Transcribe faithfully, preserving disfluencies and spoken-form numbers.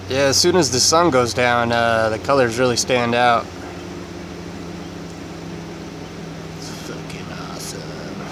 Yeah, as soon as the sun goes down, uh, the colors really stand out. It's fucking awesome.